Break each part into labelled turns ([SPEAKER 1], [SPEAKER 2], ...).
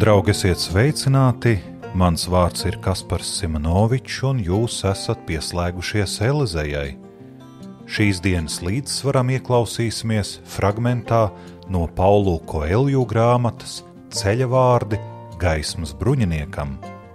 [SPEAKER 1] Draugi, esiet sveicināti! Mans vārds ir Kaspars Simonovičs, un jūs esat pieslēgušies Elizejai. Šīs dienas līdzsvaram ieklausīsimies fragmentā no Paulo Koelju grāmatas Ceļa vārdi gaismas bruņiniekam.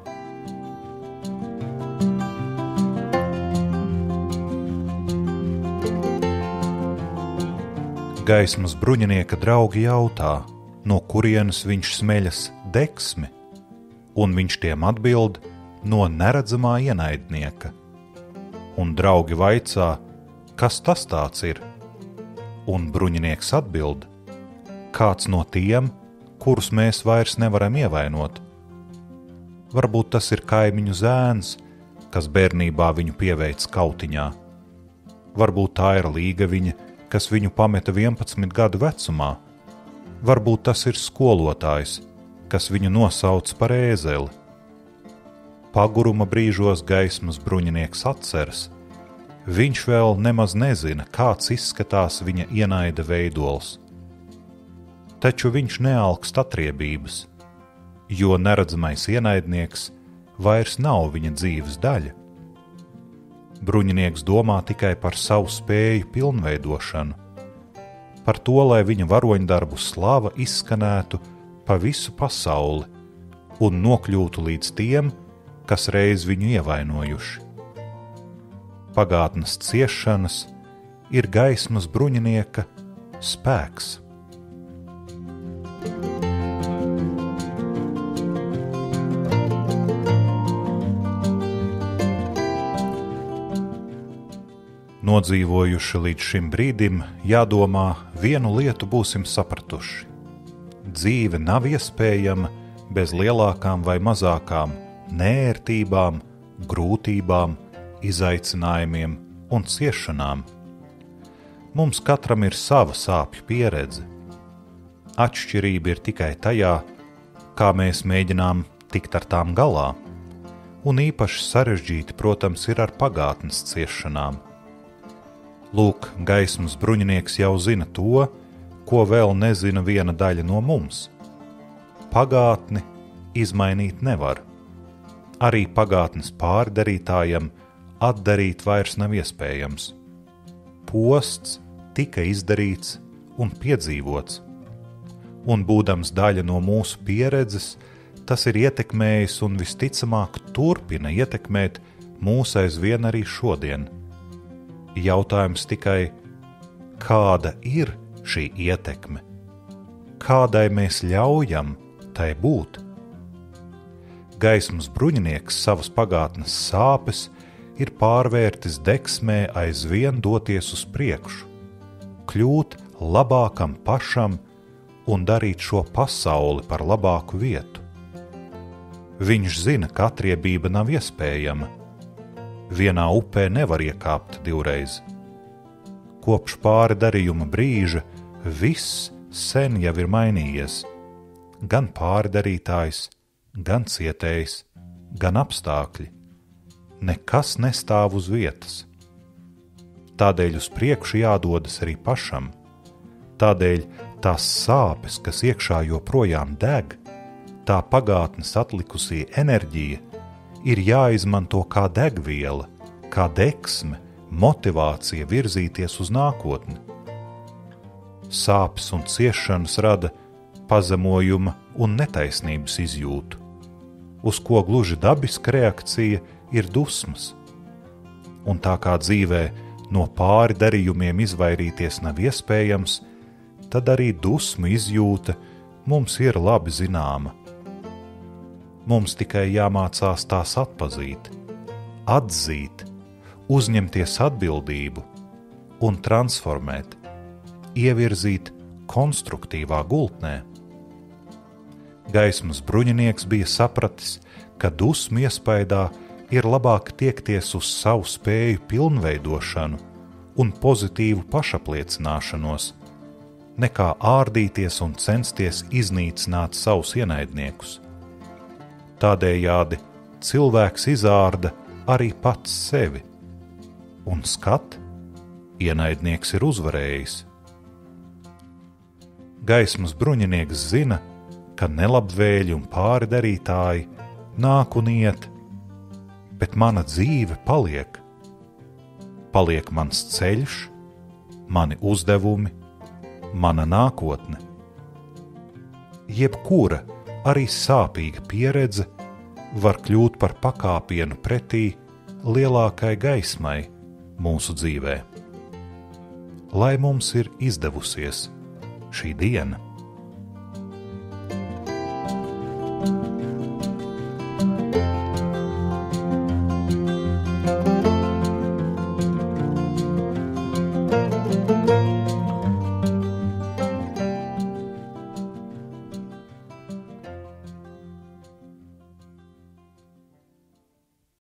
[SPEAKER 1] Gaismas bruņinieka draugi jautā, no kurienes viņš smeļas degsmi, un viņš tiem atbild no neredzamā ienaidnieka. Un draugi vaicā, kas tas tāds ir? Un bruņinieks atbild, kāds no tiem, kurus mēs vairs nevaram ievainot. Varbūt tas ir kaimiņu zēns, kas bērnībā viņu pieveic kautiņā. Varbūt tā ir līgaviņa, kas viņu pameta 11 gadu vecumā. Varbūt tas ir skolotājs, kas viņu nosauc par ēzeli. Paguruma brīžos gaismas bruņinieks atceras. Viņš vēl nemaz nezina, kāds izskatās viņa ienaida veidols. Taču viņš nealkst atriebības, jo neredzamais ienaidnieks vairs nav viņa dzīves daļa. Bruņinieks domā tikai par savu spēju pilnveidošanu, par to, lai viņa varoņdarbu slava izskanētu pa visu pasauli un nokļūtu līdz tiem, kas reiz viņu ievainojuši. Pagātnes ciešanas ir gaismas bruņinieka spēks. Nodzīvojuši līdz šim brīdim, jādomā, vienu lietu būsim sapratuši. Dzīve nav iespējama bez lielākām vai mazākām neērtībām, grūtībām, izaicinājumiem un ciešanām. Mums katram ir sava sāpju pieredze. Atšķirība ir tikai tajā, kā mēs mēģinām tikt ar tām galā, un īpaši sarežģīti, protams, ir ar pagātnes ciešanām. Lūk, gaismas bruņinieks jau zina to, ko vēl nezina viena daļa no mums. Pagātni izmainīt nevar. Arī pagātnes pārdarītājam atdarīt vairs nav iespējams. Posts tika izdarīts un piedzīvots. Un būdams daļa no mūsu pieredzes, tas ir ietekmējis un visticamāk turpina ietekmēt mūs aizvien arī šodien. Jautājums tikai, kāda ir šī ietekme? Kādai mēs ļaujam tai būt? Gaismas bruņinieks savas pagātnes sāpes ir pārvērtis degsmē aizvien doties uz priekšu, kļūt labākam pašam un darīt šo pasauli par labāku vietu. Viņš zina, ka atriebība nav iespējama. Vienā upē nevar iekāpt divreiz. Kopš pāri darījuma brīža viss sen jau ir mainījies. Gan pārdarītājs, gan cietējs, gan apstākļi. Nekas nestāv uz vietas. Tādēļ uz priekšu jādodas arī pašam. Tādēļ tās sāpes, kas iekšā joprojām deg, tā pagātnes atlikusī enerģija, ir jāizmanto kā degviela, kā degsme, motivācija virzīties uz nākotni. Sāpes un ciešanas rada pazemojuma un netaisnības izjūtu, uz ko gluži dabiska reakcija ir dusmas. Un tā kā dzīvē no pāri darījumiem izvairīties nav iespējams, tad arī dusmu izjūta mums ir labi zināma. Mums tikai jāmācās tās atpazīt, atzīt, uzņemties atbildību un transformēt, ievirzīt konstruktīvā gultnē. Gaismas bruņinieks bija sapratis, ka dusmu iespaidā ir labāk tiekties uz savu spēju pilnveidošanu un pozitīvu pašapliecināšanos, nekā ārdīties un censties iznīcināt savus ienaidniekus. Tādējādi cilvēks izārda arī pats sevi, un skat, ienaidnieks ir uzvarējis. Gaismas bruņinieks zina, ka nelabvēļi un pārdarītāji nāk un iet, bet mana dzīve paliek. Paliek mans ceļš, mani uzdevumi, mana nākotne. Jebkura, arī sāpīga pieredze var kļūt par pakāpienu pretī lielākai gaismai mūsu dzīvē. Lai mums ir izdevusies šī diena.